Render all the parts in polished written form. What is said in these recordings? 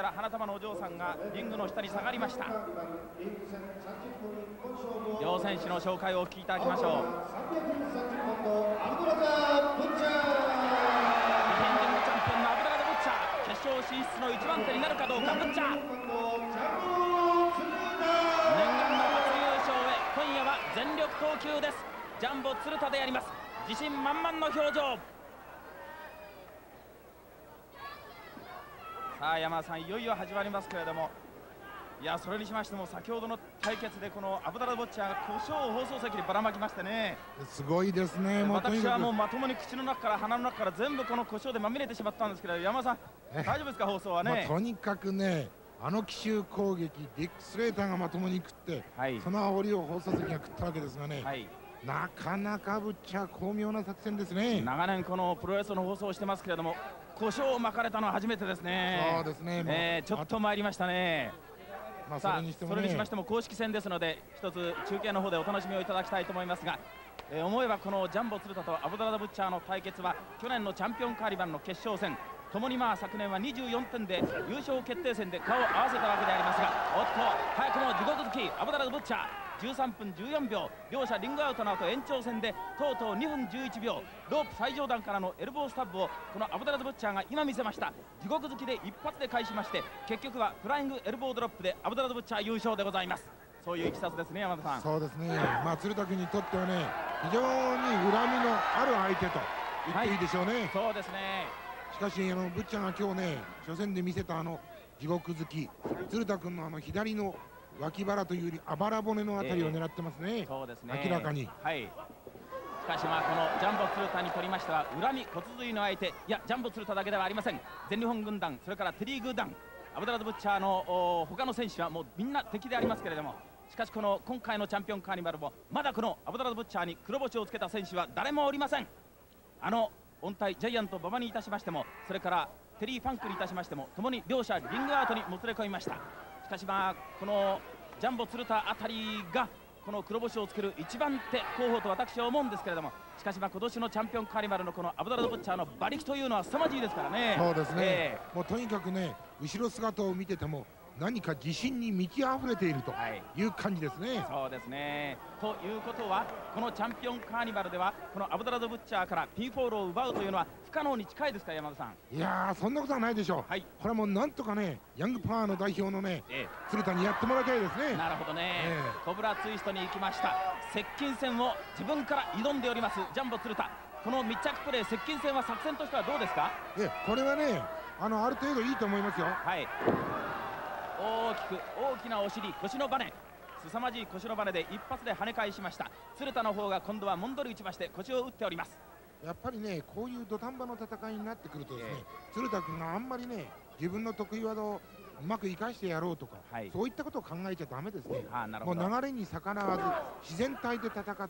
から花束のお嬢さんがリングの下に下がりました。両選手の紹介をお聞きいただきましょう。ディフェンディングチャンピオンのアブドラザ・ブッチャー、決勝進出の一番手になるかどうか。ブッチャー、念願の初優勝へ今夜は全力投球です。ジャンボ鶴田であります。自信満々の表情。さあ山田さん、いよいよ始まりますけれども、いやそれにしましても先ほどの対決でこのアブダラ・ボッチャーが胡椒を放送席にばらまきましてね、 すごいですね。 私はもうまともに口の中から鼻の中から全部この胡椒でまみれてしまったんですけど、山田さん大丈夫ですか、放送はね。 とにかくね、あの奇襲攻撃、ディック・スレーターがまともに食って、はい、その煽りを放送席が食ったわけですがね、はい、なかなかブッチャー巧妙な作戦ですね。 長年このプロレスの放送をしてますけれども、胡椒を巻かれたのは初めてですね。 そうですね、 ちょっと参りましたね。さあそれにしましても公式戦ですので、一つ中継の方でお楽しみをいただきたいと思いますが、思えばこのジャンボ鶴田とアブドラザ・ブッチャーの対決は去年のチャンピオンカーニバルの決勝戦ともに昨年は24点で優勝決定戦で顔を合わせたわけでありますが、おっと早くも地獄好きアブドラザ・ブッチャー、13分14秒、両者リングアウトの後延長戦でとうとう2分11秒、ロープ最上段からのエルボースタッブをこのアブダラズ・ブッチャーが今見せました。地獄好きで一発で返しまして、結局はフライングエルボードロップでアブダラズ・ブッチャー優勝でございます。そういういきさつですね、山田さん。 そうですね、鶴田君にとってはね、非常に恨みのある相手と言っていいでしょうね。はい、 そうですね。 しかしブッチャーが今日ね、初戦で見せた地獄好き、鶴田君の左の脇腹というよりあばら骨のあたりを狙ってますね。 そうですね、 明らかに。 はい。しかしこのジャンボ鶴田にとりましては恨み骨髄の相手、いやジャンボ鶴田だけではありません。全日本軍団、それからテリー軍団、アブダラズ・ブッチャーの他の選手はもうみんな敵でありますけれども、しかしこの今回のチャンピオンカーニバルもまだこのアブダラズ・ブッチャーに黒星をつけた選手は誰もおりません。音体ジャイアント馬場にいたしましても、それからテリー・ファンクにいたしましても、ともに両者リングアウトにもつれ込みました。しかしこのジャンボ鶴田あたりがこの黒星をつける一番手候補と私は思うんですけれども、しかし今年のチャンピオンカーニバルのこのアブダラズ・ブッチャーの馬力というのは凄まじいですからね。 そうですね、もうとにかくね、後ろ姿を見てても何か自信に満ち溢れているという感じですね。はい、 そうですね。ということはこのチャンピオンカーニバルではこのアブダラズ・ブッチャーからピンフォールを奪うというのは不可能に近いですか、山田さん。 いやー、そんなことはないでしょう。はい、これはもうなんとかね、ヤングパワーの代表のね、鶴田にやってもらいたいですね。 なるほどね、コブラツイストに行きました。接近戦を自分から挑んでおりますジャンボ鶴田。この密着プレー、接近戦は作戦としてはどうですか。 これはね、ある程度いいと思いますよ。 はい、大きなお尻、腰のバネ、凄まじい腰のバネで一発で跳ね返しました。鶴田の方が今度はもんどり打ちまして腰を打っております。 やっぱりね、こういう土壇場の戦いになってくるとですね、鶴田君があんまりね、自分の得意技をうまく生かしてやろうとか、そういったことを考えちゃダメですね。もう流れに逆らわず自然体で戦って、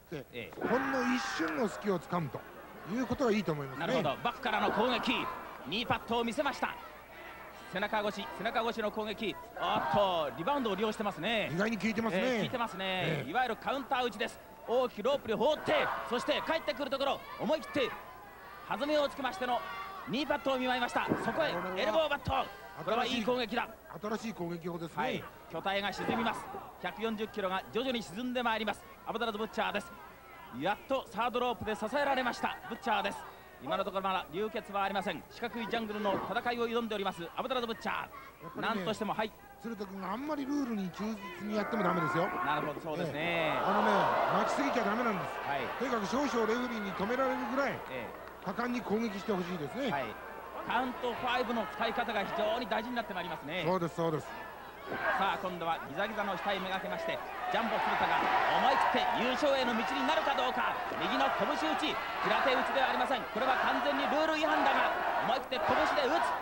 ほんの一瞬の隙をつかむということがいいと思いますね。 なるほど、バックからの攻撃、ニーパットを見せました。背中越しの攻撃、リバウンドを利用してますね。 意外に効いてますね。 効いてますね。いわゆるカウンター打ちです。大きくロープに放って、そして帰ってくるところ思い切って弾みをつけましてのニーパットを見舞いました。そこへエルボーバット、これはいい攻撃だ。 新しい攻撃法ですね。はい、 巨体が沈みます。140キロが徐々に沈んでまいりますアブダラズ・ブッチャーです。やっとサードロープで支えられましたブッチャーです。今のところまだ流血はありません。四角いジャングルの戦いを挑んでおりますアブダラズ・ブッチャー。なんとしても鶴田君があんまりルールに忠実にやってもダメですよ。 なるほど、そうですね。 待ちすぎちゃダメなんです。とにかく少々レフェリーに止められるぐらい果敢に攻撃してほしいですね。 カウント5の使い方が非常に大事になってまいりますね。 そうですそうです。 さあ今度はギザギザの額めがけまして、ジャンボ鶴田が思い切って優勝への道になるかどうか。右の拳打ち、平手打ちではありません。これは完全にルール違反だが、思い切って拳で打つ。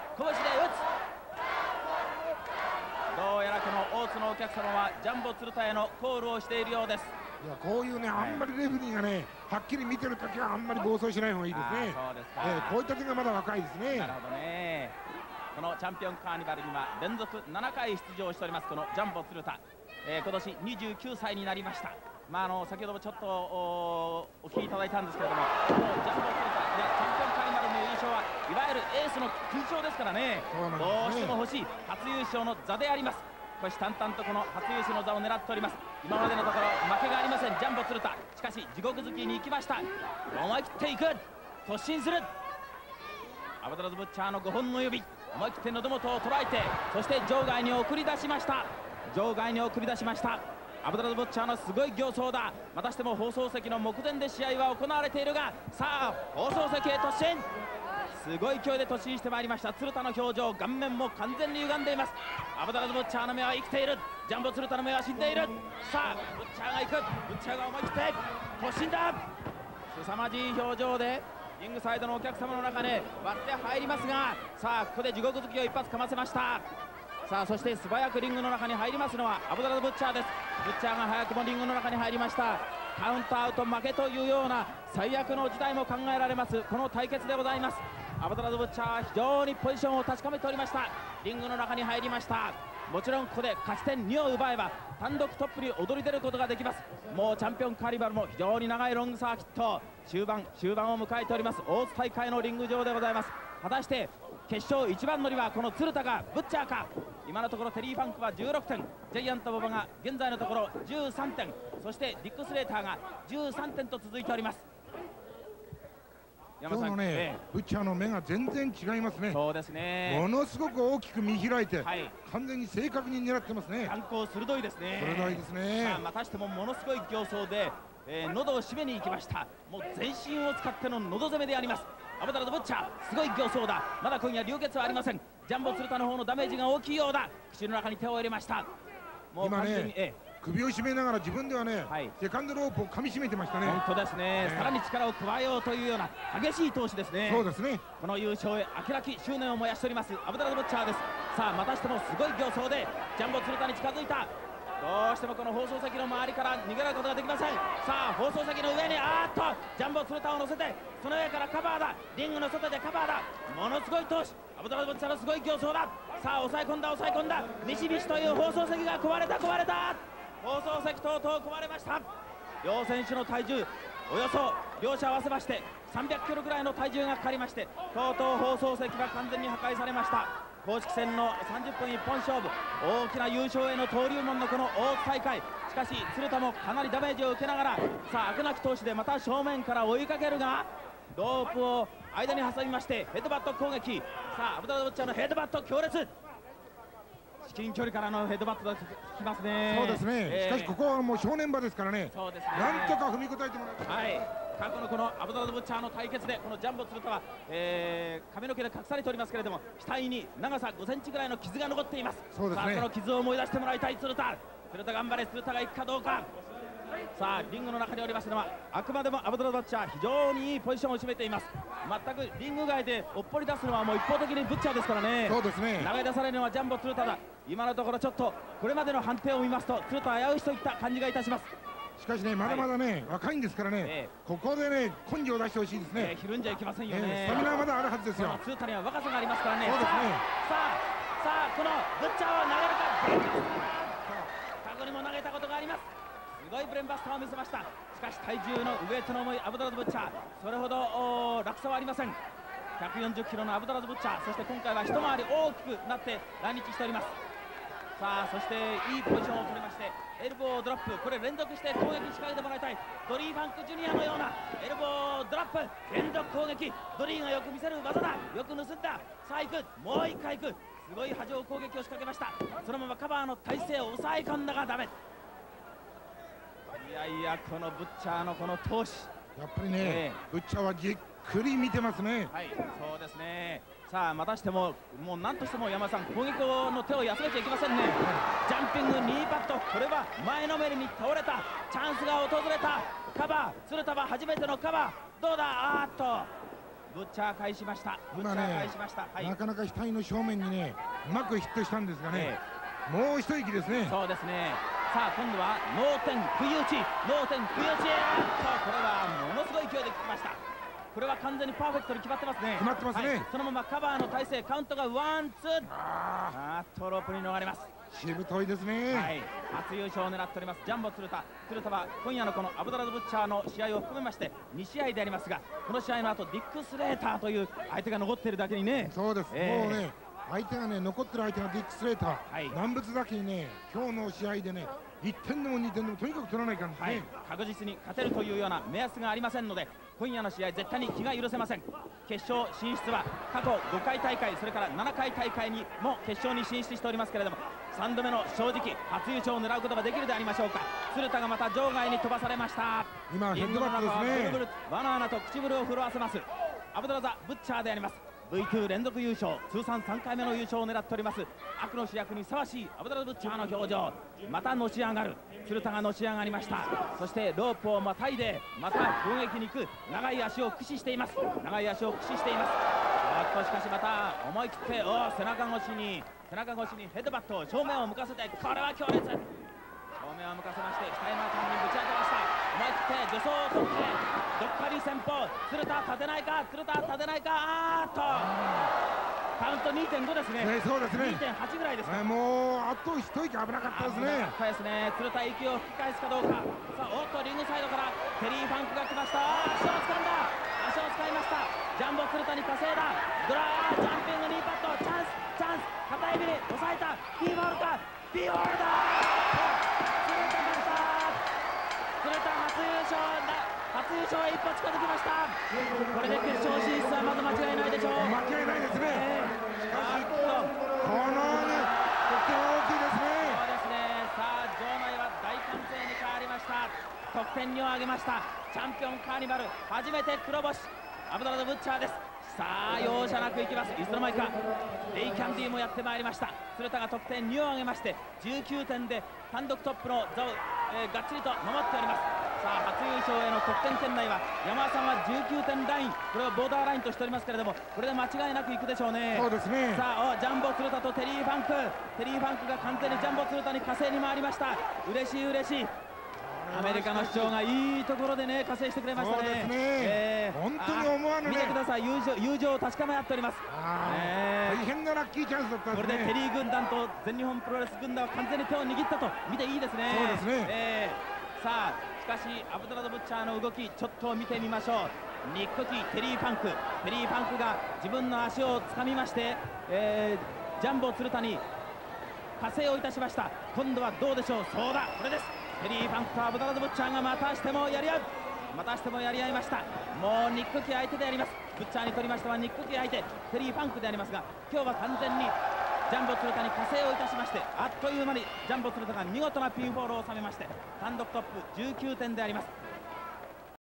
どうやらこの大津のお客様はジャンボ鶴田へのコールをしているようです。 いや、こういうね、あんまりレフェリーがね、はっきり見てるときはあんまり暴走しない方がいいですね。 そうですか。 こういった点がまだ若いですね。 なるほどね。このチャンピオンカーニバルには連続7回出場しておりますこのジャンボ鶴田、今年29歳になりました。先ほどもちょっとお聞きいただいたんですけれども、このジャンボ鶴田、チャンピオンカーニバルの優勝はいわゆるエースの勲章ですからね、どうしても欲しい初優勝の座であります。虎視眈々とこの初優勝の座を狙っております。今までのところ負けがありませんジャンボ鶴田。しかし地獄好きに行きました。思い切っていく、突進する。アバドラズブッチャーの5本の指、思い切って喉元を捉えて、そして場外に送り出しました。場外に送り出しました。アバドラズブッチャーのすごい形相だ。またしても放送席の目前で試合は行われているが、さあ放送席へ突進。すごい勢いで突進してまいりました。鶴田の表情、顔面も完全に歪んでいます。アバドラズブッチャーの目は生きている。ジャンボ鶴田の目は死んでいる。さあブッチャーが行く。ブッチャーが思い切って突進だ。凄まじい表情でリングサイドのお客様の中で割って入りますが、さあここで地獄好きを一発かませました。さあそして素早くリングの中に入りますのはアバドラズブッチャーです。ブッチャーが早くもリングの中に入りました。カウントアウト負けというような最悪の事態も考えられますこの対決でございます。アバドラズブッチャーは非常にポジションを確かめておりました。リングの中に入りました。もちろんここで勝ち点2を奪えば単独トップに躍り出ることができます。もうチャンピオンカーニバルも非常に長いロングサーキット終盤を迎えております大津大会のリング上でございます。果たして決勝一番乗りはこの鶴田かブッチャーか。今のところテリー・ファンクは16点、ジャイアント馬場が現在のところ13点、そしてディック・スレーターが13点と続いております。 今日のね、ブッチャーの目が全然違いますね。 そうですね。 ものすごく大きく見開いて、完全に正確に狙ってますね。 眼光鋭いですね。 鋭いですね。 さあまたしてもものすごい形相で、喉を締めに行きました。もう全身を使っての喉攻めであります。アバドラズブッチャーすごい形相だ。まだ今夜流血はありません。ジャンボ鶴田の方のダメージが大きいようだ。口の中に手を入れました。 もう今ね、首を絞めながら自分ではね、セカンドロープを噛み締めてましたね。 本当ですね。さらに力を加えようというような激しい闘志ですね。 そうですね。 この優勝へ明らき執念を燃やしておりますアバドラズブッチャーです。さあまたしてもすごい形相でジャンボ鶴田に近づいた。どうしてもこの放送席の周りから逃げることができません。さあ放送席の上にジャンボ鶴田を乗せてその上からカバーだ。リングの外でカバーだ。ものすごい闘志、アバドラズブッチャーのすごい形相だ。さあ抑え込んだミシミシという放送席が壊れた。放送席とうとう壊れました。両選手の体重およそ両者合わせまして300キロぐらいの体重がかかりまして、とうとう放送席が完全に破壊されました。公式戦の30分一本勝負、大きな優勝への登竜門のこの大津大会。しかし鶴田もかなりダメージを受けながら、さあ飽くなき闘志でまた正面から追いかけるが、ロープを間に挟みましてヘッドバット攻撃。さあアバドラズブッチャーのヘッドバット強烈、至近距離からのヘッドバットが効きますね。 そうですね。しかしここはもう正念場ですからね。 そうですね。 なんとか踏み応えてもらい。過去のこのアバドラズブッチャーの対決でこのジャンボ鶴田は、髪の毛で隠されておりますけれども、額に長さ5センチぐらいの傷が残っています。 そうですね。 さあその傷を思い出してもらいたい鶴田頑張れ。鶴田がいくかどうか。さあリングの中におりますのはあくまでもアバドラズブッチャー、非常にいいポジションを占めています。全くリング外でおっぽり出すのはもう一方的にブッチャーですからね。 そうですね。 投げ出されるのはジャンボ鶴田だ。今のところちょっとこれまでの判定を見ますと鶴田は危うしといった感じがいたします。 しかしね、まだまだね、若いんですからね、ここでね根性を出してほしいですね。 ひるんじゃいけませんよね。 スタミナはまだあるはずですよ。 鶴田には若さがありますからね。 そうですね。 さあこのブッチャーを投げるか。過去にも投げたことがあります。すごいブレンバスターを見せました。しかし体重のウエイトの重いアバドラズブッチャー、それほど落差はありません。140キロのアバドラズブッチャー、そして今回は一回り大きくなって来日しております。さあそしていいポジションを取りましてエルボードロップ、これ連続して攻撃仕掛けてもらいたい。ドリー・ファンクジュニアのようなエルボードロップ連続攻撃、ドリーがよく見せる技だ。よく盗んだ。さあ行く、もう一回行く。すごい波状攻撃を仕掛けました。そのままカバーの体勢を抑え込んだがダメ。いやこのブッチャーのこの闘志、 やっぱりね、ブッチャーはじっくり見てますね。 はい、そうですね。さあまたしてももう何としても山田さん攻撃の手を休めちゃいけませんね。ジャンピングニーパット、これは前のめりに倒れた。チャンスが訪れた。カバー、鶴田は初めてのカバー、どうだ。ブッチャー返しました。ブッチャー返しました。 なかなか額の正面にねうまくヒットしたんですがね、もう一息ですね。 そうですね。さあ今度は脳天不意打ち、これはものすごい勢いで効きました。これは完全にパーフェクトに決まってますね。 決まってますね。 そのままカバーの体勢、カウントがワンツー。ロープに逃れます。 しぶといですね。 はい、初優勝を狙っておりますジャンボ鶴田。鶴田は今夜のこのアブドラズ・ブッチャーの試合を含めまして2試合でありますが、この試合の後ディック・スレーターという相手が残っているだけにね。 そうです、もうね相手がね残ってる相手がディック・スレーター、はい、難物だけにね今日の試合でね1点でも2点でもとにかく取らないからですね、はい、 確実に勝てるというような目安がありませんので、今夜の試合絶対に気が許せません。決勝進出は過去5回大会、それから7回大会にも決勝に進出しておりますけれども、3度目の正直初優勝を狙うことができるでありましょうか。鶴田がまた場外に飛ばされました。 今ヘッドバットですね。 ブルブルバナナと唇を震わせますアブドラザ・ブッチャーであります。 V2 連続優勝、通算3回目の優勝を狙っております。悪の主役にふさわしいアブドラザ・ブッチャーの表情。またのし上がる鶴田がのし上がりました。そしてロープをまたいでまた攻撃に行く、長い足を駆使しています。長い足を駆使しています。しかしまた思い切って背中越しにヘッドバットを正面を向かせて、これは強烈。正面を向かせまして北山さんにぶち当てました。思い切って助走を取ってどっかり先方、鶴田立てないか、鶴田立てないか、カウント 2.5 ですね。 そうですね。 2.8 ぐらいですか。 もうあと一息危なかったですね。 鶴田息を吹き返すかどうか。さあリングサイドからテリー・ファンクが来ました。足を掴んだ、足を使いました。ジャンボ鶴田に稼いだドラージャンピングニーパット、チャンス片指に抑えた。ピーボールか、ピーボールだ。鶴田初優勝へ一歩近づきました。これで決勝進出はまず間違いないでしょう。 間違いないですね。しかしこのねとっても大きいですね。 そうですね。さあ場内は大歓声に変わりました。得点にを挙げました。チャンピオンカーニバル初めて黒星アブドラザ・ブッチャーです。さあ容赦なくいきます。いつの間にかレイキャンディーもやってまいりました。鶴田が得点2を挙げまして19点で単独トップの座を、がっちりと守っております。さあ初優勝への得点圏内は山田さんは19点ライン、これをボーダーラインとしておりますけれども、これで間違いなくいくでしょうね。 そうですね。 さあジャンボ鶴田とテリー・ファンクが完全にジャンボ鶴田に加勢に回りました。嬉しい。アメリカの市長がいいところでね加勢してくれましたね。 そうですね。本当に思わぬね。 見てください、友情を確かめ合っております。 大変なラッキーチャンスだったんですね。 これでテリー軍団と全日本プロレス軍団は完全に手を握ったと見ていいですね。 そうですね。 さあしかしアブドラザ・ブッチャーの動きちょっと見てみましょう。ニックキーテリー・ファンクが自分の足をつかみまして、ジャンボ鶴田に加勢をいたしました。今度はどうでしょう。そうだ、これです。テリー・ファンクとアブドラザ・ブッチャーがまたしてもやり合いました。もうニックキー相手であります。ブッチャーにとりましてはニックキー相手テリー・ファンクでありますが、今日は完全にジャンボ鶴田に加勢をいたしまして、あっという間にジャンボ鶴田が見事なピンフォールを収めまして単独トップ19点であります。